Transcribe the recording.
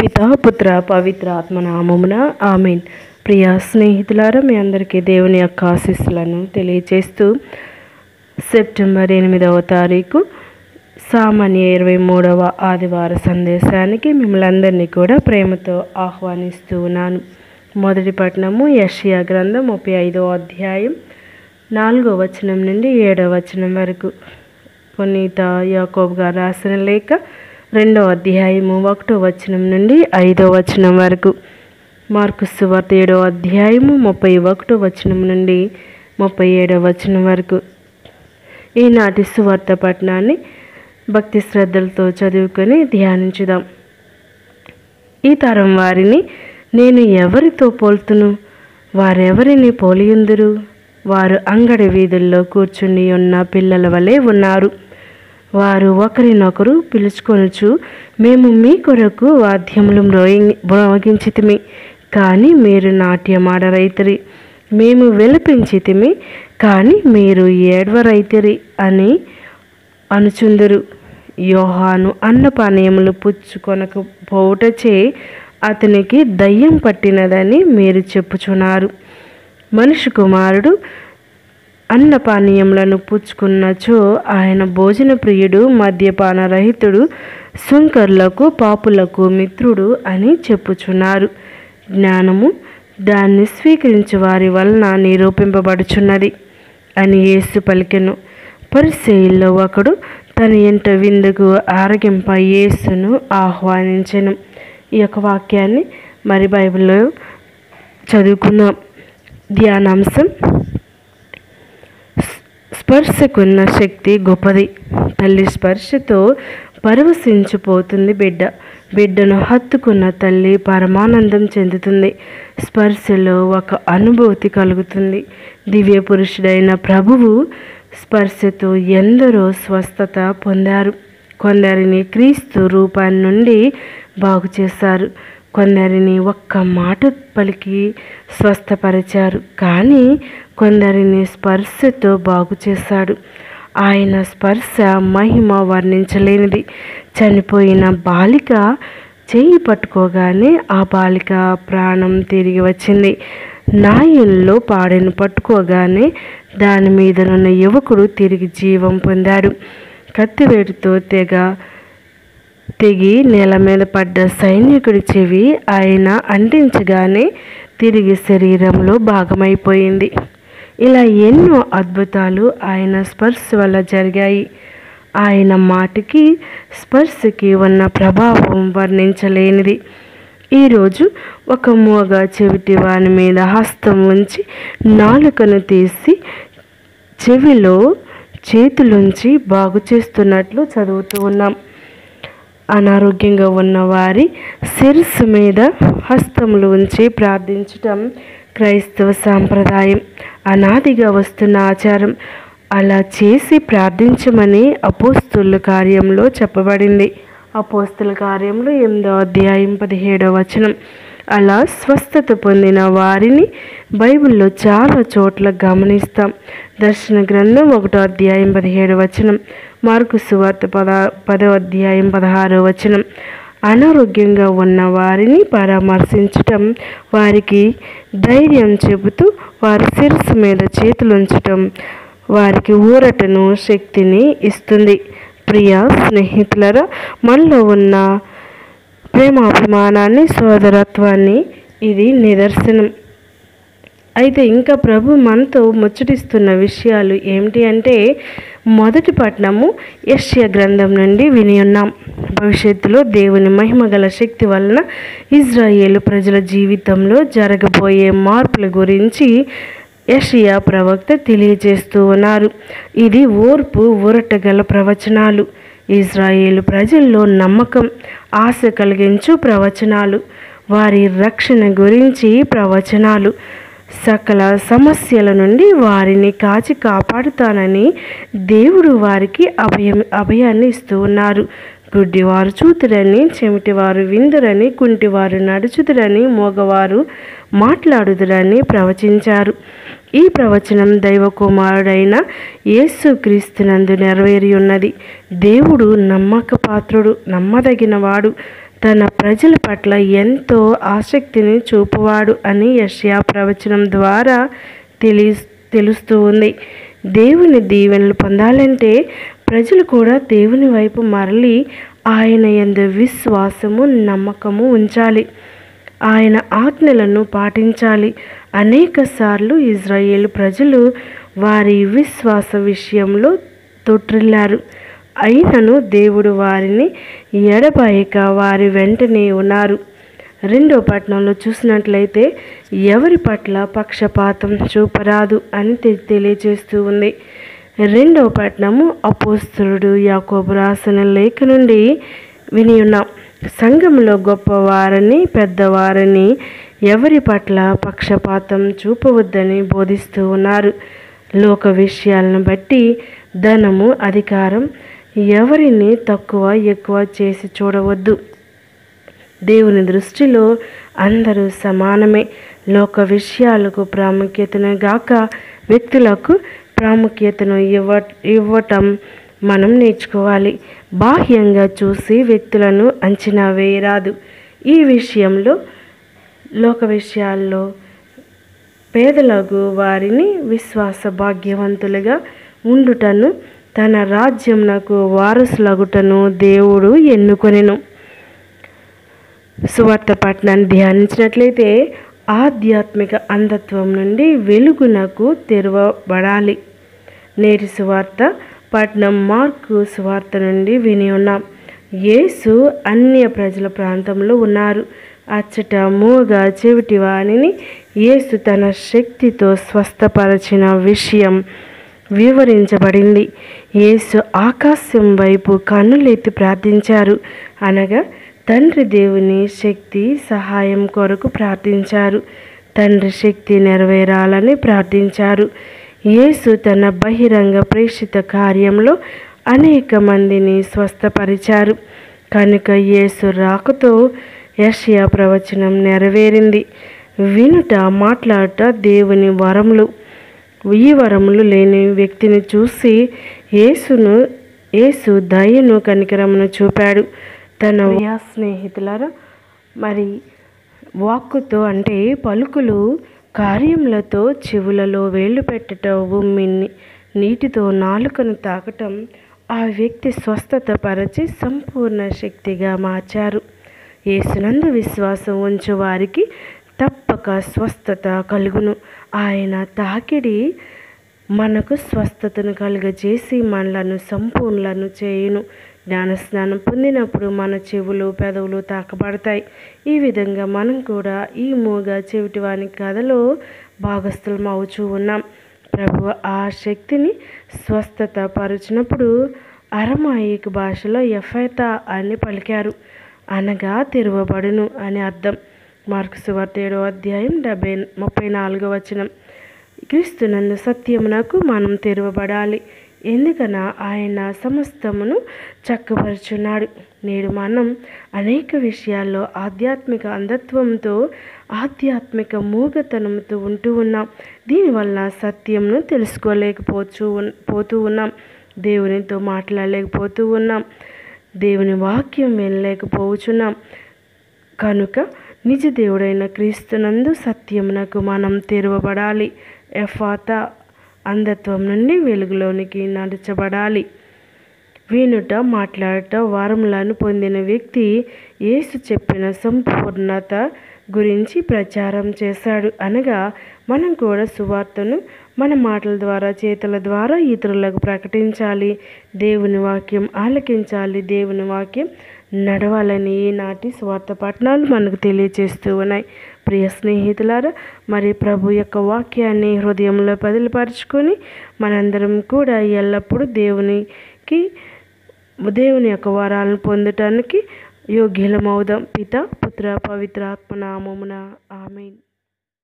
పితా పుత్ర పవిత్ర ఆత్మనామమున ఆమేన్. ప్రియ స్నేహితులారా, మీ అందరికీ దేవుని యొక్క ఆశీస్సులను తెలియజేస్తూ సెప్టెంబర్ 8వ తారీఖు సామాన్య 23వ ఆదివార సందేశానికి మిమ్మల్ని అందరినీ కూడా ప్రేమతో ఆహ్వానిస్తూ ఉన్నాను. మొదటి పట్టణము యెషయా గ్రంథం 35వ అధ్యాయం 4వ వచనం నుండి 7వ వచనం వరకు. పునీత యాకోబు గారు రాసిన లేఖ 2వ అధ్యాయము 1వ వచనం నుండి 5వ వచనం వరకు. మార్కు సువార్త 7వ అధ్యాయము 31వ వచనం నుండి 37వ వచనం వరకు. ఈనాటి సువార్త పఠనాన్ని భక్తి శ్రద్ధలతో చదువుకొని ధ్యానించుదాం. ఈ తరం వారిని నేను ఎవరితో పోల్తును? వారెవరిని పోలియుందురు? వారు అంగడి వీధుల్లో కూర్చుని ఉన్న పిల్లల వలె ఉన్నారు. వారు ఒకరినొకరు పిలుచుకొనుచు, మేము మీ కొరకు వాద్యములు మ్రోగించితిమి, కానీ మీరు నాట్యమాడరైతిరి. మేము విలపించితిమి, కానీ మీరు ఏడ్వరైతిరి అని అనుచుందురు. యోహాను అన్నపానీయములు పుచ్చుకొనకపోవుటచే అతనికి దయ్యం పట్టినదని మీరు చెప్పుచున్నారు. మనుష్య కుమారుడు అన్నపానీయములను పుచ్చుకున్నచో ఆయన భోజన ప్రియుడు, మద్యపాన రహితుడు, సుంకరులకు పాపులకు మిత్రుడు అని చెప్పుచున్నారు. జ్ఞానము దాన్ని స్వీకరించే వారి వలన నిరూపింపబడుచున్నది అని యేసు పలికెను. పరిసయ్యుల్లో ఒకడు తన ఇంట విందుకు ఆరగింప యేసును ఆహ్వానించెను. ఈ యొక్క వాక్యాన్ని మరి బైబిల్లో చదువుకున్నాం. ధ్యానాంశం: స్పర్శకున్న శక్తి గొప్పది. తల్లి స్పర్శతో పరవశించిపోతుంది బిడ్డను హత్తుకున్న తల్లి పరమానందం చెందుతుంది. స్పర్శలో ఒక అనుభూతి కలుగుతుంది. దివ్య పురుషుడైన ప్రభువు స్పర్శతో ఎందరో స్వస్థత పొందారు. కొందరిని క్రీస్తు రూపాన్ని నుండి బాగు చేశారు. కొందరిని ఒక్క మాట పలికి స్వస్థపరిచారు. కానీ కొందరిని స్పర్శతో బాగు చేశాడు. ఆయన స్పర్శ మహిమ వర్ణించలేనిది. చనిపోయిన బాలిక చేయి పట్టుకోగానే ఆ బాలిక ప్రాణం తిరిగి వచ్చింది. నాయల్లో పాడెను పట్టుకోగానే దాని మీదనున్న యువకుడు తిరిగి జీవం పొందాడు. కత్తివేటుతో తెగి నేల మీద పడ్డ సైనికుడి చెవి ఆయన అంటించగానే తిరిగి శరీరంలో భాగమైపోయింది. ఇలా ఎన్నో అద్భుతాలు ఆయన స్పర్శ వల్ల జరిగాయి. ఆయన మాటకి స్పర్శకి ఉన్న ప్రభావం వర్ణించలేనిది. ఈరోజు ఒక మూగ చెవిటి వాని మీద హస్తం ఉంచి నాలుకను తీసి చెవిలో చేతులుంచి బాగు చేస్తున్నట్లు చదువుతూ ఉన్నాం. అనారోగ్యంగా ఉన్న వారి శిరస్సు మీద హస్తములు ఉంచి ప్రార్థించటం క్రైస్తవ సాంప్రదాయం, అనాదిగా వస్తున్న ఆచారం. అలా చేసి ప్రార్థించమని అపోస్తుల కార్యంలో చెప్పబడింది. అపోస్తుల కార్యంలో 8వ అధ్యాయం 17వ వచనం. అలా స్వస్థత పొందిన వారిని బైబిల్లో చాలా చోట్ల గమనిస్తాం. దర్శన గ్రంథం 1వ అధ్యాయం 17వ వచనం, మార్కు సువార్త 10వ అధ్యాయం 16వ వచనం. అనారోగ్యంగా ఉన్న వారిని పరామర్శించటం, వారికి ధైర్యం చెబుతూ వారి శిరస్సు మీద చేతులుంచటం వారికి ఊరటను, శక్తిని ఇస్తుంది. ప్రియ స్నేహితులరా, మనలో ఉన్న ప్రేమాభిమానాన్ని, సోదరత్వాన్ని ఇది నిదర్శనం. అయితే ఇంకా ప్రభు మనతో ముచ్చటిస్తున్న విషయాలు ఏమిటి అంటే, మొదటి పట్టణము యెషయా గ్రంథం నుండి విని ఉన్నాం. భవిష్యత్తులో దేవుని మహిమగల శక్తి వలన ఇజ్రాయేలు ప్రజల జీవితంలో జరగబోయే మార్పుల గురించి యెషయా ప్రవక్త తెలియజేస్తూ ఉన్నారు. ఇది ఓర్పు, ఊరటగల ప్రవచనాలు. ఇజ్రాయేలు ప్రజల్లో నమ్మకం, ఆశ కలిగించు ప్రవచనాలు. వారి రక్షణ గురించి ప్రవచనాలు. సకల సమస్యల నుండి వారిని కాచి కాపాడుతానని దేవుడు వారికి అభయాన్ని ఇస్తూ ఉన్నారు. గుడ్డివారు చూతురని, చెమిటివారు విందురని, కుంటివారు నడుచుదురని, మోగవారు మాట్లాడుదురని ప్రవచించారు. ఈ ప్రవచనం దైవ కుమారుడైన యేసుక్రీస్తునందు నెరవేరి ఉన్నది. దేవుడు నమ్మకపాత్రుడు, నమ్మదగినవాడు. తన ప్రజల పట్ల ఎంతో ఆసక్తిని చూపువాడు అని యెషయా ప్రవచనం ద్వారా తెలుస్తూ ఉంది. దేవుని దీవెనలు పొందాలంటే ప్రజలు కూడా దేవుని వైపు మరలి ఆయన యందు విశ్వాసము, నమ్మకము ఉంచాలి. ఆయన ఆజ్ఞలను పాటించాలి. అనేక సార్లు ఇజ్రాయేలు ప్రజలు వారి విశ్వాస విషయంలో తొట్టిల్లారు. అయినను దేవుడు వారిని ఎడబాయక వారి వెంటనే ఉన్నారు. 2వ పట్టణంలో చూసినట్లయితే ఎవరి పట్ల పక్షపాతం చూపరాదు అని తెలియజేస్తూ ఉంది. 2వ పట్టణము అపోస్తలుడు యాకోబు రాసిన లేఖ నుండి విని ఉన్నాం. సంఘంలో గొప్పవారని, పెద్దవారని ఎవరి పట్ల పక్షపాతం చూపవద్దని బోధిస్తూ ఉన్నారు. లోక విషయాలను బట్టి ధనము, అధికారం ఎవరిని తక్కువ ఎక్కువ చేసి చూడవద్దు. దేవుని దృష్టిలో అందరూ సమానమే. లోక విషయాలకు ప్రాముఖ్యతను గాక వ్యక్తులకు ప్రాముఖ్యతను ఇవ్వటం మనం నేర్చుకోవాలి. బాహ్యంగా చూసి వ్యక్తులను అంచనా వేయరాదు. ఈ విషయంలో లోక విషయాల్లో పేదలకు వారిని విశ్వాస భాగ్యవంతులుగా ఉండుటను, తన రాజ్యమునకు వారసులగుటను దేవుడు ఎన్నుకొనెను. సువార్త పట్టణాన్ని ధ్యానించినట్లయితే ఆధ్యాత్మిక అంధత్వం నుండి వెలుగునకు తెరవబడాలి. నేటి సువార్త పట్టణం మార్కు సువార్త నుండి విని ఉన్నాం. యేసు అన్య ప్రజల ప్రాంతంలో ఉన్నారు. అచ్చట మూగ చెవిటి వానిని యేసు తన శక్తితో స్వస్థపరచిన విషయం వివరించబడింది. యేసు ఆకాశం వైపు కన్నులెత్తి ప్రార్థించారు. అనగా తండ్రి దేవుని శక్తి సహాయం కొరకు ప్రార్థించారు. తండ్రి శక్తి నెరవేరాలని ప్రార్థించారు. యేసు తన బహిరంగ ప్రేషిత కార్యంలో అనేక మందిని స్వస్థపరిచారు. కనుక యేసు రాకతో యెషయా ప్రవచనం నెరవేరింది. వినుట, మాట్లాడుట దేవుని వరములు. ఈ వరములు లేని వ్యక్తిని చూసి యేసు దయను, కనికరమును చూపాడు. తన స్నేహితులారా, మరి వాక్కుతో అంటే పలుకులు, కార్యములతో చెవులలో వేళ్ళు పెట్టడం, ఉమ్మిని నీటితో నాలుకను తాకటం ఆ వ్యక్తి స్వస్థత పరచి సంపూర్ణ శక్తిగా మార్చారు. యేసునందు విశ్వాసం ఉంచు వారికి తప్పక స్వస్థత కలుగును. ఆయన తాకిడి మనకు స్వస్థతను కలుగజేసి మనలను సంపూర్ణలను చేయును. జ్ఞానస్నానం పొందినప్పుడు మన చెవులు, పెదవులు తాకబడతాయి. ఈ విధంగా మనం కూడా ఈ మూగ చెవిటివాని కథలో భాగస్థులం అవుచూ ఉన్నాం. ప్రభు ఆ శక్తిని స్వస్థత పరచినప్పుడు అరమాయిక్ భాషలో ఎఫెతా అని పలికారు. అనగా తెరవబడును అని అర్థం. మార్కు సువార్త 7వ అధ్యాయం 34వ వచనం. క్రీస్తునందు సత్యమునకు మనం తెరవబడాలి. ఎందుకనా ఆయన సమస్తమును చక్కపరుచున్నాడు. నేడు మనం అనేక విషయాల్లో ఆధ్యాత్మిక అంధత్వంతో, ఆధ్యాత్మిక మూగతనంతో ఉంటూ ఉన్నాం. దీనివల్ల సత్యంను తెలుసుకోలేకపోతూ ఉన్నాం. దేవునితో మాట్లాడలేకపోతూ ఉన్నాం. దేవుని వాక్యం వినలేకపోతున్నాం. కనుక నిజ దేవుడైన క్రీస్తునందు సత్యమునకు మనం తెరవబడాలి. ఎఫాతా, అంధత్వం నుండి వెలుగులోనికి నడచబడాలి. వినుట, మాట్లాడట వరములను పొందిన వ్యక్తి యేసు చెప్పిన సంపూర్ణత గురించి ప్రచారం చేశాడు. అనగా మనం కూడా సువార్తను మన మాటల ద్వారా, చేతుల ద్వారా ఇతరులకు ప్రకటించాలి. దేవుని వాక్యం ఆలకించాలి. దేవుని వాక్యం నడవాలని ఈనాటి సువార్త పట్టణాలు మనకు తెలియజేస్తూ ఉన్నాయి. ప్రియ స్నేహితులారా, మరి ప్రభు యొక్క వాక్యాన్ని హృదయంలో పదిలపరుచుకొని మనందరం కూడా ఎల్లప్పుడూ దేవుని యొక్క వరాలను పొందటానికి యోగ్యులమవుదాం. పిత, పుత్ర, పవిత్రాత్మ నామమున ఆమేన్.